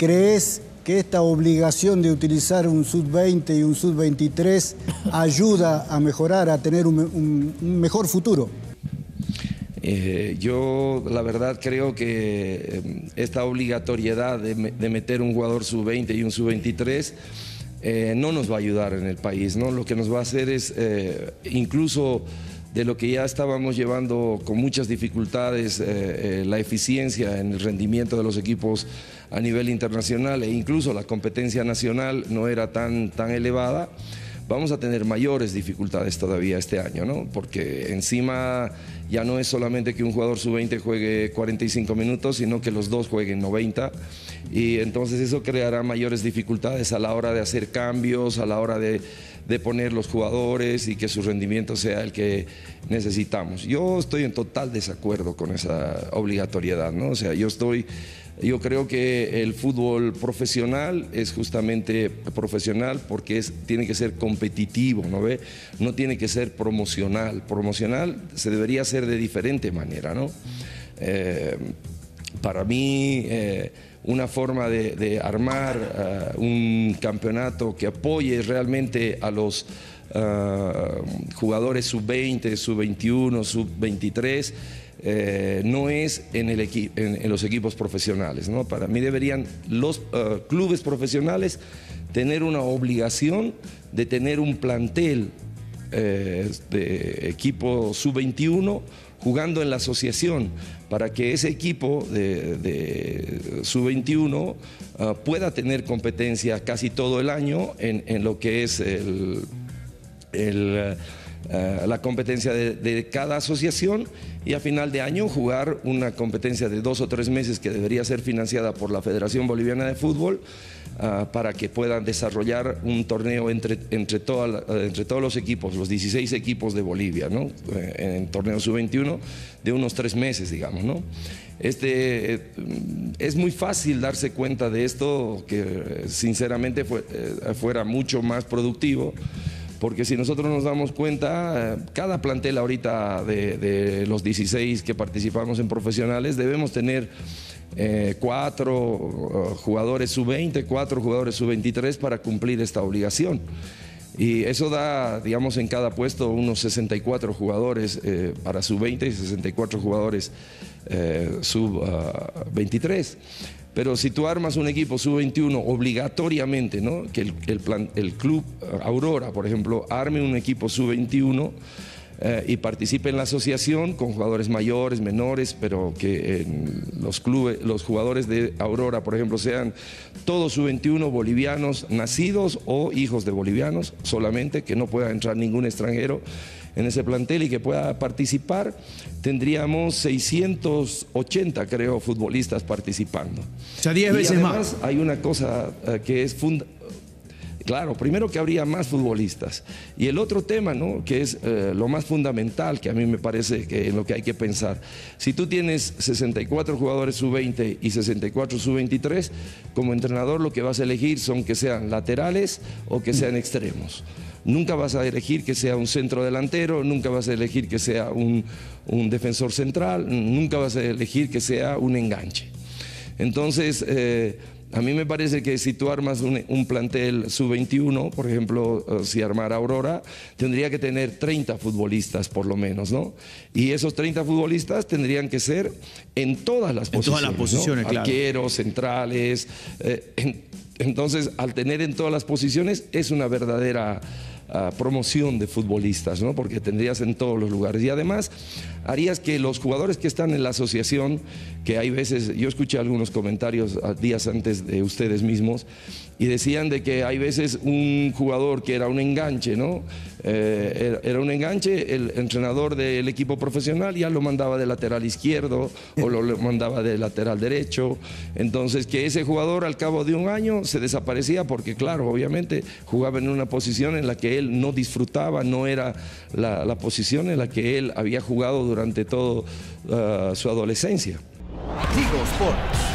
¿crees que esta obligación de utilizar un sub-20 y un sub-23 ayuda a mejorar, a tener un mejor futuro? Yo la verdad creo que esta obligatoriedad de meter un jugador sub-20 y un sub-23 no nos va a ayudar en el país, ¿no? Lo que nos va a hacer es, incluso de lo que ya estábamos llevando con muchas dificultades, la eficiencia en el rendimiento de los equipos a nivel internacional e incluso la competencia nacional no era tan elevada. Vamos a tener mayores dificultades todavía este año, ¿no? Porque encima ya no es solamente que un jugador sub-20 juegue 45 minutos, sino que los dos jueguen 90, y entonces eso creará mayores dificultades a la hora de hacer cambios, a la hora de poner los jugadores y que su rendimiento sea el que necesitamos. Yo estoy en total desacuerdo con esa obligatoriedad, ¿no? O sea, yo creo que el fútbol profesional es justamente profesional porque tiene que ser competitivo, ¿no ve? No tiene que ser promocional. Promocional se debería hacer de diferente manera, ¿no? Para mí, una forma de armar un campeonato que apoye realmente a los jugadores sub-20, sub-21, sub-23, no es en los equipos profesionales, ¿no? Para mí deberían los clubes profesionales tener una obligación de tener un plantel de equipo sub-21 jugando en la asociación, para que ese equipo de sub-21 pueda tener competencia casi todo el año en lo que es la competencia de cada asociación, y a final de año jugar una competencia de 2 o 3 meses que debería ser financiada por la Federación Boliviana de Fútbol, para que puedan desarrollar un torneo entre todos los equipos, los 16 equipos de Bolivia, ¿no? En torneo sub-21 de unos 3 meses, digamos, ¿no? Es muy fácil darse cuenta de esto, que sinceramente fuera mucho más productivo. Porque si nosotros nos damos cuenta, cada plantel ahorita de los 16 que participamos en profesionales, debemos tener 4 jugadores sub-20, 4 jugadores sub-23 para cumplir esta obligación. Y eso da, digamos, en cada puesto unos 64 jugadores para sub-20 y 64 jugadores sub-23. Pero si tú armas un equipo sub-21 obligatoriamente, ¿no? Que el club Aurora, por ejemplo, arme un equipo sub-21 y participe en la asociación con jugadores mayores, menores, pero que los jugadores de Aurora, por ejemplo, sean todos sub-21 bolivianos nacidos o hijos de bolivianos solamente, que no pueda entrar ningún extranjero en ese plantel y que pueda participar, tendríamos 680, creo, futbolistas participando. O sea, 10 veces más. Además, hay una cosa que es fundamental. Claro, primero que habría más futbolistas. Y el otro tema, ¿no? Que es lo más fundamental, que a mí me parece que en lo que hay que pensar. Si tú tienes 64 jugadores sub-20 y 64 sub-23, como entrenador lo que vas a elegir son que sean laterales o que sean extremos. Nunca vas a elegir que sea un centro delantero, nunca vas a elegir que sea un defensor central, nunca vas a elegir que sea un enganche. Entonces, a mí me parece que si tú armas un plantel sub-21, por ejemplo, si armara Aurora, tendría que tener 30 futbolistas por lo menos, ¿no? Y esos 30 futbolistas tendrían que ser en todas las posiciones. En todas las posiciones, ¿no? Claro. Arqueros, centrales. Entonces, al tener en todas las posiciones, es una verdadera promoción de futbolistas, ¿no? Porque tendrías en todos los lugares. Y además, harías que los jugadores que están en la asociación, que hay veces, yo escuché algunos comentarios días antes de ustedes mismos, y decían de que hay veces un jugador que era un enganche, ¿no? Era un enganche, el entrenador del equipo profesional ya lo mandaba de lateral izquierdo o lo mandaba de lateral derecho. Entonces, que ese jugador al cabo de un año se desaparecía porque, claro, obviamente jugaba en una posición en la que él no disfrutaba, no era la posición en la que él había jugado durante toda su adolescencia. Tigo Sports.